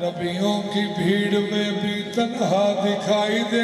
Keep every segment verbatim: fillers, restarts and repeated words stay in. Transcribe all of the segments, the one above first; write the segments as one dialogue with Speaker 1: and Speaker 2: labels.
Speaker 1: नबियों की भीड़ में भी तन्हा दिखाई दे,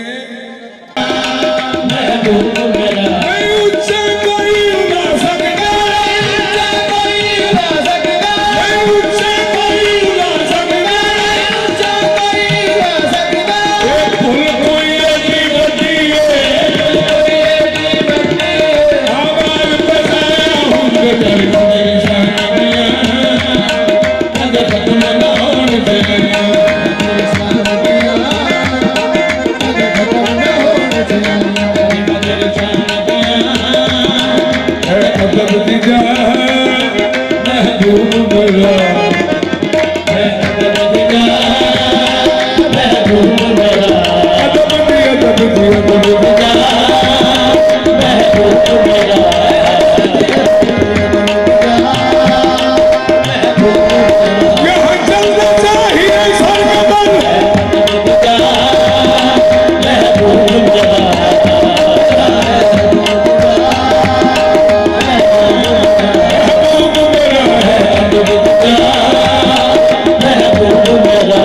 Speaker 2: महबूब मेरा
Speaker 1: नहीं ऊंचा कोई उड़ा सकता,
Speaker 2: ऊंचा कोई उड़ा सकता,
Speaker 1: नहीं ऊंचा कोई उड़ा सकता,
Speaker 2: ऊंचा कोई उड़ा सकता।
Speaker 1: ये पुल कोई ऐसी बड़ी है,
Speaker 2: कोई ऐसी बंदी है,
Speaker 1: आवाज बजाया हूँ
Speaker 2: तेरी शानियाँ, अगर खत्म ना होने चाहिए, तेरी शानियाँ, अगर खत्म ना होने चाहिए, तेरी शानियाँ,
Speaker 1: है अदब दिजा
Speaker 2: महबूब मेरा, है अदब दिजा, महबूब मेरा,
Speaker 1: अदब दी अदब दी अदब दी
Speaker 2: महबूब मेरा,
Speaker 1: यहाँ चलना चाहिए सर कमर,
Speaker 2: महबूब मेरा,
Speaker 1: महबूब मेरा है,
Speaker 2: महबूब मेरा,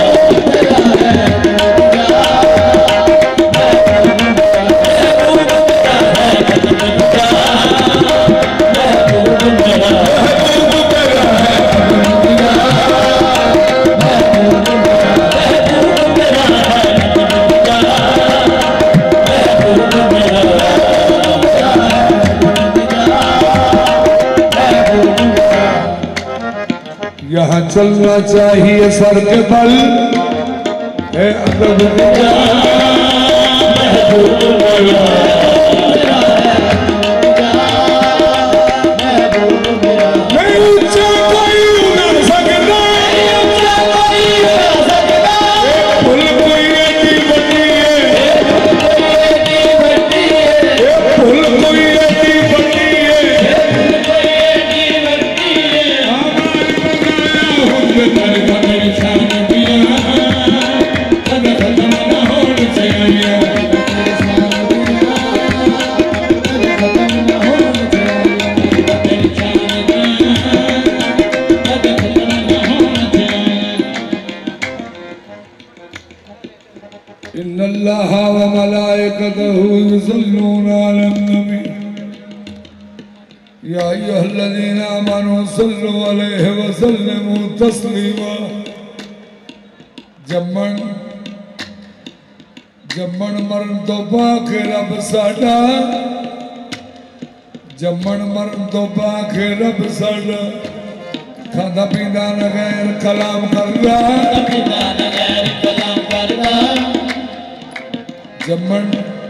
Speaker 1: यहाँ चलना चाहिए सर के बल, है अदब दिजा
Speaker 2: महबूब मेरा,
Speaker 1: नहीं ऊंचा कोई उड़ा सकता,
Speaker 2: ऊंचा कोई उड़ा सकता,
Speaker 1: पुल कोई ऐसी बड़ी है,
Speaker 2: कोई बंदी है,
Speaker 1: ये पुल कोई ऐसी बड़ी है,
Speaker 2: कोई बंदी है,
Speaker 1: आवाज बजाया हूँ
Speaker 2: तेरी तेरी शानियाँ, अगर खत्म ना होने चाहिए, तेरी शानियाँ, अगर खत्म ना होने चाहिए, तेरी शानियाँ, अगर खत्म ना होने चाहिए।
Speaker 1: इन्नल्लाह व मलाइकतहु युसल्लूना अलन नबी या अय्युहल्लज़ीना आमनू सल्लु अलैहि व सल्लिमू तस्लीमा। जम्मन जम्मन मरण तो पाक रब साडा, जम्मन मरण तो पाक रब साडा, खादा पींदा न गैर कलाम करदा,
Speaker 2: पिता ने गैर कलाम करदा,
Speaker 1: जम्मन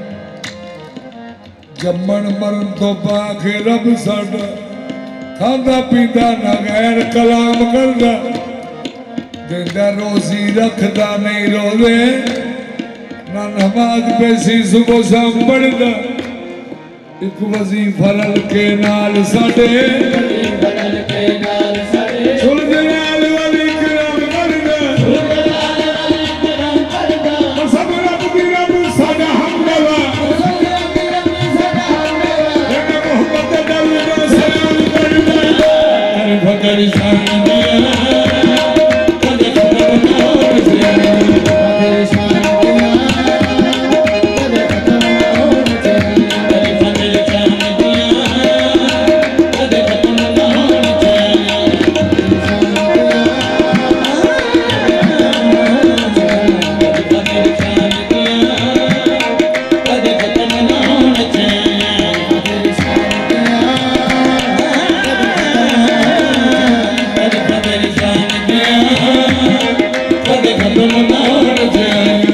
Speaker 1: जम्मन मरण तो पाक रब साडा, खादा पींदा ना गैर कलाम करदा, देंदा रोजी रखदा नहीं रोवे, ना नमाज पैसी सुबह शाम पढ़दा, एक वजीफा रल के नाल साडे,
Speaker 2: बदल के नाल सड़े,
Speaker 1: सुलझ नाल वाली कराम करदा,
Speaker 2: लाल वाली करम करदा,
Speaker 1: सब रब दी रब साडा हमदवा, मोहब्बत दल दा सलाम करदा,
Speaker 2: तेरी शानियाँ, अगर खत्म ना होने चाहिए, तेरी शानियाँ, अगर खत्म ना होने चाहिए, तेरी तेरी शानियाँ, अगर खत्म ना होने चाहिए, तेरी शानियाँ, तेरी शानियाँ, अगर खत्म ना होने चाहिए, तेरी शानियाँ, तेरी शानियाँ, कदे खत्म ना होने चाहिए,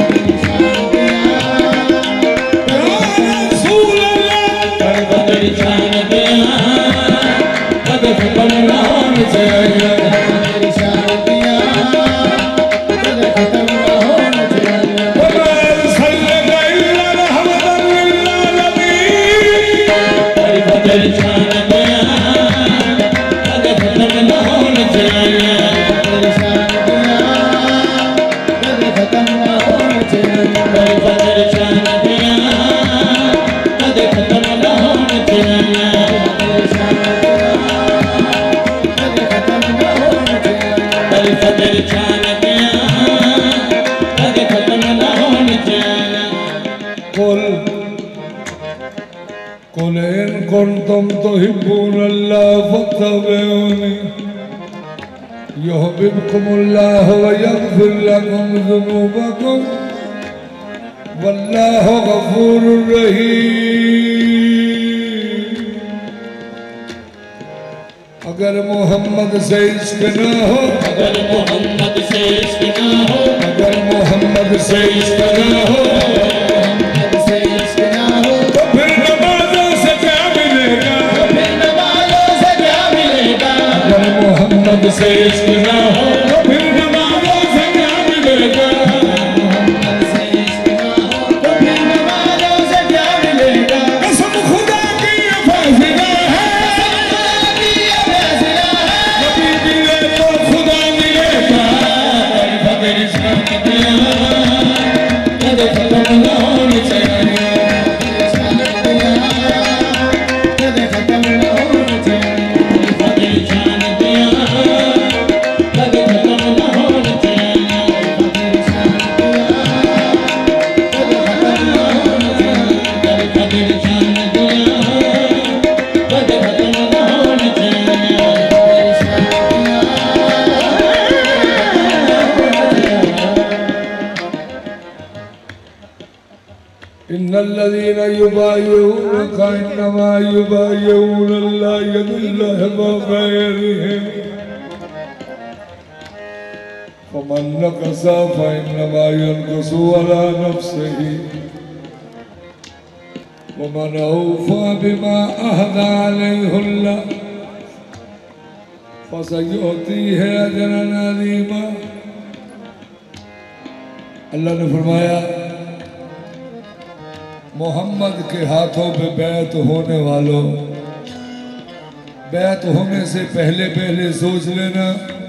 Speaker 1: या रसूल अल्लाह,
Speaker 2: तेरी शानियाँ, कदे खत्म ना होने चाहिए, तेरी शानियाँ, कदे खत्म ना होने चाहिए,
Speaker 1: वमा सल्लल्लाहु इल्ला रहमतन लिल आलमीन।
Speaker 2: तेरी तेरी शानियाँ, कदे खत्म ना होने चाहिए, तेरी शानियाँ, कदे खत्म ना होने चाहिए, तेरी तेरी शानियाँ, कदे खत्म ना होने चाहिए, तेरी शानियाँ, कदे खत्म ना होने चाहिए, तेरी तेरी शानियाँ,
Speaker 1: कुल इन कुंतुम तुहिब्बूनल्लाह फत्तबिऊनी युहिब्बुकुमुल्लाह व यगफिर लकुम ज़ुनूबकुम वल्लाहु गफूरुर रहीम। अगर मोहम्मद से इश्क ना हो,
Speaker 2: अगर मोहम्मद से इश्क ना हो,
Speaker 1: अगर मोहम्मद से इश्क ना हो,
Speaker 2: मोहम्मद से इश्क ना हो,
Speaker 1: तो फिर नमाजों से क्या मिलेगा,
Speaker 2: तो फिर नमाज़ों से क्या मिलेगा।
Speaker 1: अगर मोहम्मद से इश्क ना हो, तो फिर नमाजों से क्या मिलेगा।
Speaker 2: मोहम्मद से इश्क ना हो, तो फिर नमाज़ों से क्या मिलेगा।
Speaker 1: कसम खुदा की ये फैसला है,
Speaker 2: खुदा की ये फैसला है,
Speaker 1: नबी मिले तो खुदा मिलेगा।
Speaker 2: बगैर इश्क के कदे खत्म ना होनी चाहिए, कदे खत्म ना होनी चाहिए। बगैर जान दिया कदे खत्म ना होनी चाहिए, बगैर जान दिया कदे खत्म ना होनी चाहिए, बगैर जान दिया कदे खत्म ना होनी चाहिए, बगैर जान
Speaker 1: इन्नल्लज़ीना युबायिऊनका इन्नमा युबायिऊनल्लाह यदुल्लाह फौक़ा अयदीहिम फमन नकसा फइन्नमा यनकुसु अला नफ्सिही वमन औफ़ा बिमा अहदा अलैहुल्लाह फसयुअतीहि अजरन अज़ीमा। अल्लाह ने फरमाया, मोहम्मद के हाथों पे बैत होने वालों, बैत होने से पहले पहले सोच लेना,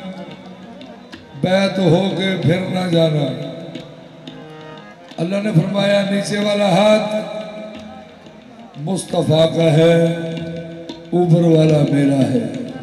Speaker 1: बैत हो के फिर ना जाना। अल्लाह ने फरमाया नीचे वाला हाथ मुस्तफ़ा का है, ऊपर वाला मेरा है।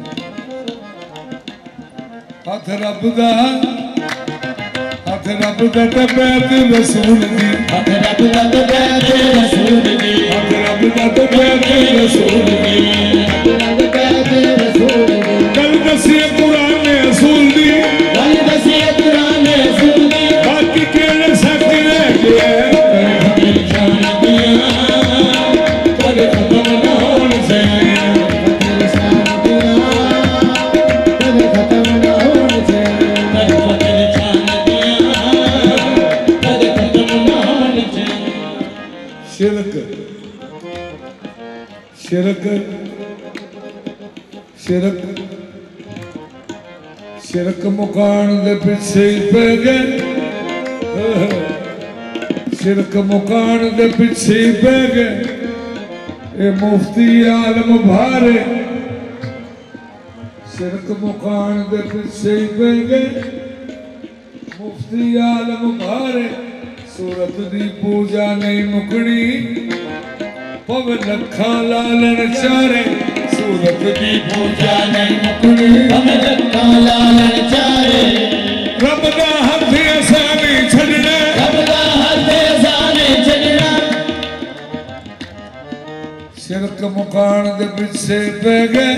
Speaker 1: हाथ रब दा, हाथ रब दा ते बैत रसूल दी,
Speaker 2: हक रब दा ते बैत रसूल दी,
Speaker 1: हाथ रब दा ते बैत रसूल दी।
Speaker 2: हक रब बैत रसूल दी,
Speaker 1: कल दसिए कुरान ने असूल दी,
Speaker 2: गल दसी कुरान रसूल दी।
Speaker 1: बाकी केड़े सच रह गए।
Speaker 2: बगैर जान दिया कदे खत्म ना होनी चाहिए, बगैर जान दिया कदे खत्म ना होनी चाहिए, बगैर जान दिया कदे खत्म ना होनी चाहिए।
Speaker 1: शिरक शिरक शिरक शिरक मुकान दे पिछे ही पै गए, शिरक मुकान दे पिछे ही पै गए। ए मुफ्ती आलम भारे, शिरक मुकान दे पिछे ही पै गए। मुफ्ती आलम भारे, सूरत दी पूजा नहीं मुकनी, पव लखा लालन चारे। सूरत दी
Speaker 2: पूजा नहीं मुकनी, हम लखा लालन चारे।
Speaker 1: रब दा हथ असां नहीं छड़ना,
Speaker 2: रब दा हथ असां नहीं छड़ना।
Speaker 1: शिरक मुकान दे पिछे पै गए,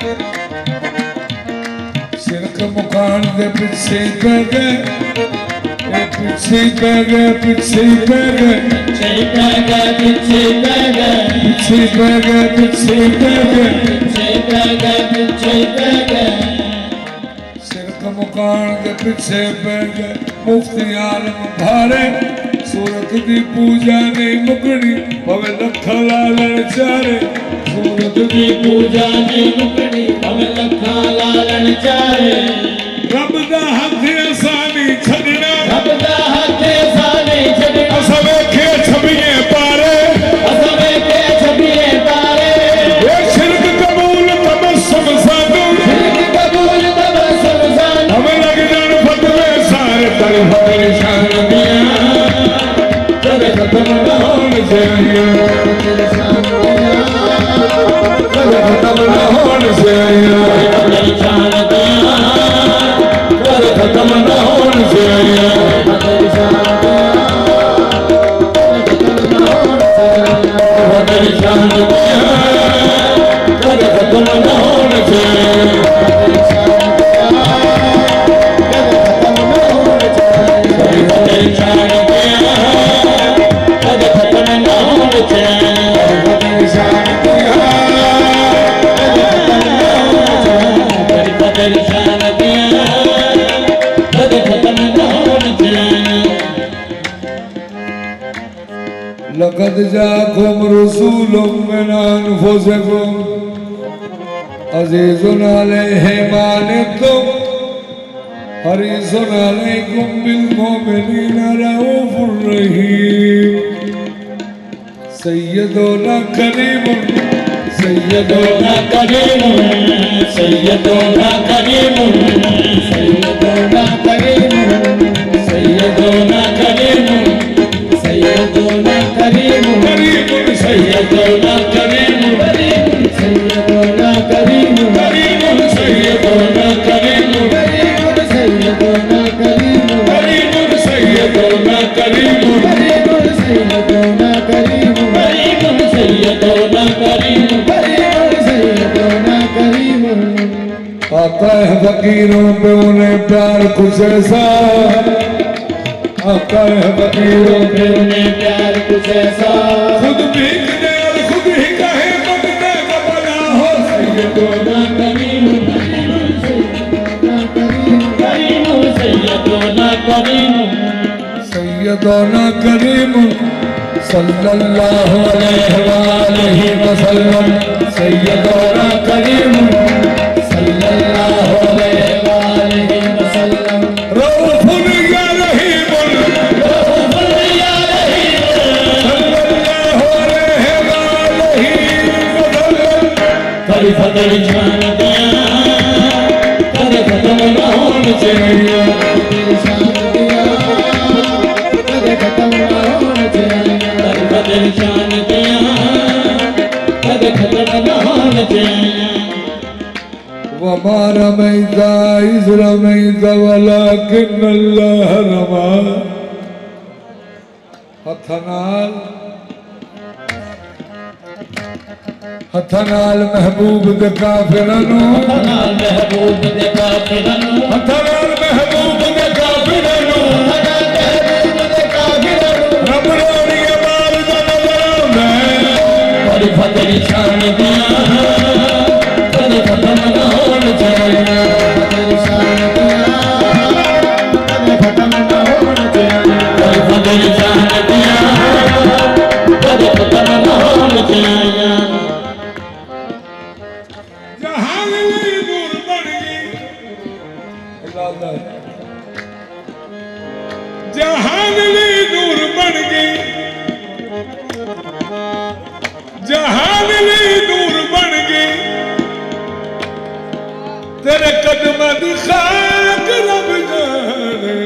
Speaker 1: शिरक मुकान दे पिछे पै गए। ए पिछे पै गए, पिछे पै गए,
Speaker 2: पिछे पै गए, पिछे पै गए,
Speaker 1: पिछे पै गए, पिछे पै गए।
Speaker 2: पिछे पै गए, पिछे पै गए।
Speaker 1: शिरक मुकान दे पिछे पै गए। मुफ्ती आलम भारे, सूरत दी पूजा नहीं मुकनी, भवे लखा लालन चारे। सूरत दी
Speaker 2: दी पूजा नहीं मुकनी, हम लखा लालन चारे।
Speaker 1: रब दा हथ असां नहीं छड़ना,
Speaker 2: रब दा हथ असां नहीं छड़ना।
Speaker 1: असां वेखे छबिए पारे,
Speaker 2: असां वेखे छबिए पारे।
Speaker 1: ए शिरक कबूल तबस्सुम साधु,
Speaker 2: शिरक कबूल तबस्सुम साधु।
Speaker 1: हमें लग जान फतवे सारे तरफ परेशान दिया,
Speaker 2: कदे खत्म ना होनी चाहिए, कदे खत्म ना होनी चाहिए, कदे जान दिया कदे खत्म ना होनी चाहिए, कदे जान दिया कदे खत्म ना होनी चाहिए, कदे जान दिया खत्म न होने चाहिए
Speaker 1: लक़द जाकुम रसूलुम मिन अनफुसिकुम अज़ीज़ुन अलैहि मा अनित्तुम हरीसुन अलैकुम बिल मुमिनीना रऊफ़ुर रहीम। सय्यदुना करीमुन
Speaker 2: सय्यदुना करीमुन सय्यदुना करीमुन सय्यदुना करीमुन सय्यदुना करीमुन सय्यदुना करीमुन
Speaker 1: करीमुन
Speaker 2: सय्यदुना करीमुन सय्यदुना करीमुन
Speaker 1: करीमुन
Speaker 2: सय्यदुना करीमुन सय्यदुना करीमुन
Speaker 1: करीमुन सय्यदुना करीमुन
Speaker 2: सय्यदुना करीमुन सय्यदुना करीमुन सय्यदुना करीमुन।
Speaker 1: आता है फकीरों पे उन्हें प्यार कुछ ऐसा, आता है फकीरों पे
Speaker 2: उन्हें प्यार कुछ ऐसा,
Speaker 1: खुद भीगने और खुद ही कहे मगने का बना हो।
Speaker 2: सय्यदुना करीमुन सय्यदुना करीमुन सय्यदुना करीमुन
Speaker 1: सय्यदुना करीमुन सल्लल्लाहु अलैहि वालैहि वसल्लम।
Speaker 2: सय्यदुना करीमुन सल्लल्लाहु अलैहि वालैहि वसल्लम।
Speaker 1: रऊफ़ुन या रहीमुन
Speaker 2: रऊफ़ुन या रहीमुन
Speaker 1: सल्लल्लाहु अलैहि वालैहि वसल्लम।
Speaker 2: कभी फकर जान दिया कभी खत्म न होने चाहिए कभी खत्म न होने चाहिए कभी फकर जान दिया कभी खत्म न होने चाहिए।
Speaker 1: वमा रमैता इज़ रमैता वलाकिन अल्लाह रमा। हथनाल हथनाल महबूब दे काफिरनो
Speaker 2: हथनाल महबूब दे काफिरनो
Speaker 1: हथनाल महबूब दे काफिरनो
Speaker 2: हथनाल महबूब दे काफिरनो
Speaker 1: रब रोनी बाल दा नजरांदा
Speaker 2: कभी फकर शान दिया कभी खत्म न होने चाहिए फकर शान दिया कभी खत्म न होने चाहिए कभी फकर शान दिया कभी खत्म न होने चाहिए।
Speaker 1: जहान ली नूर बन गई जहान ली नूर बन गई जहान ली नूर बन गई तेरे कदम दी खाक रब जाने।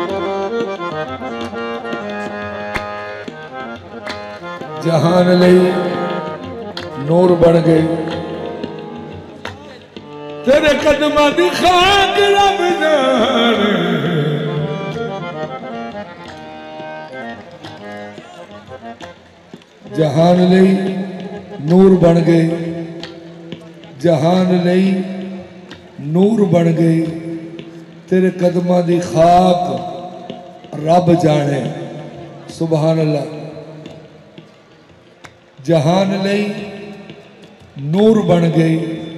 Speaker 1: जहान ली नूर बन गई तेरे कदम दी खाक रब जाने। जहान लई नूर बन गए जहान लई नूर बन गए तेरे कदमां दी खाक रब जाने। सुभान अल्लाह। जहान लई नूर बन गए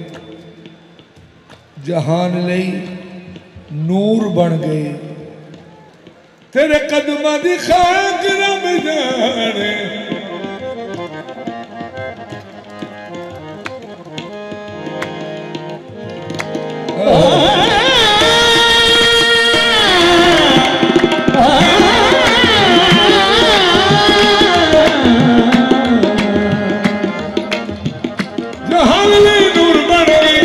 Speaker 1: जहान लई नूर बन गए तेरे कदमां दी खाक रब जाने। जहान लई नूर बन गई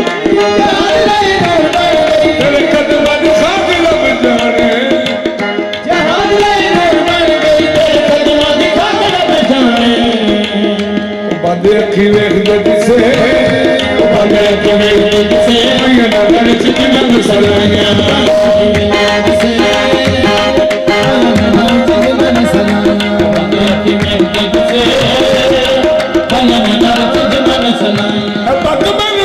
Speaker 1: तेरे कदमां दी खाक रब जाने।
Speaker 2: जहान लई नूर बन गई तेरे कदमां दी खाक रब जाने।
Speaker 1: बंद अखी वेखदे दिसे
Speaker 2: बंद अखी वेखदे दिसे
Speaker 1: मैया नगर च जिनन सलाइयां बग मन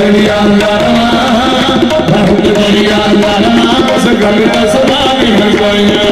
Speaker 1: दरिया लाना बहुत दरिया लाना उस गल का सवाल है कोइया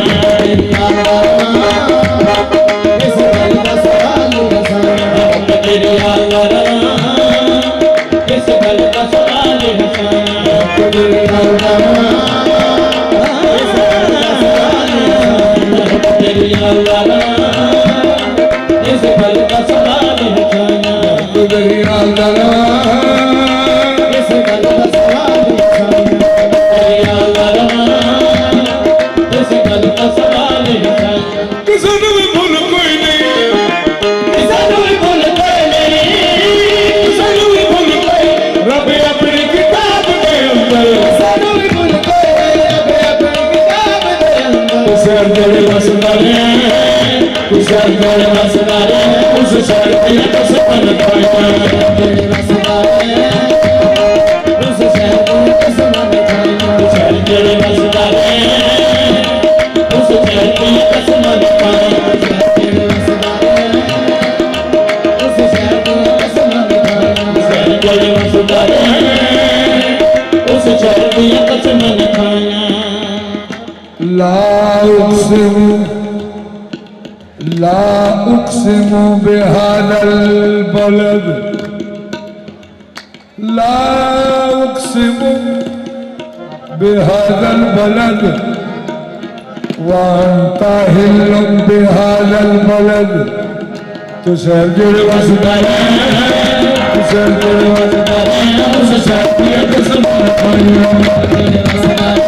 Speaker 2: इस गल का सवाल है दरिया लाना इस गल का सवाल है दरिया लाना इस गल का सवाल है दरिया लाना इस गल का सवाल है
Speaker 1: दरिया लाना
Speaker 2: इस गल का सवाल है दरिया लाना इस गल का सवाल है
Speaker 1: किसी ने भी भूल कोई नहीं
Speaker 2: किसी ने भी भूल कोई नहीं
Speaker 1: किसी ने भी भूल कोई रब अपनी किताब के अंदर
Speaker 2: किसी ने भी भूल कोई रब अपनी किताब के अंदर
Speaker 1: उसे अंदर मसदारे उसे अंदर मसदारे उस शहर की कसम खाया
Speaker 2: मसदारे उस शहर की कसम खाया
Speaker 1: उस शहर के मसदारे
Speaker 2: उस शहर की कसम खाया उस शहर की कसम खाया
Speaker 1: शहर के मसदारे
Speaker 2: उस शहर की कसम खाया
Speaker 1: ला उक़्सिमु ला उक़्सिमु बिहादल बलद ला उक़्सिमु बिहादल बलद व अंता हिल्लुम बिहादल बलद तो शहर जुड़े वसदारे तो शहर जुड़े वसदारे उस शहर की कसम खाया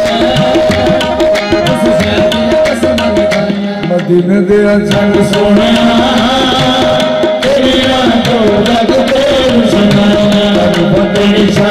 Speaker 1: मदीने दे संग सोना तेरी रातों लग तेरू सुना लग बदली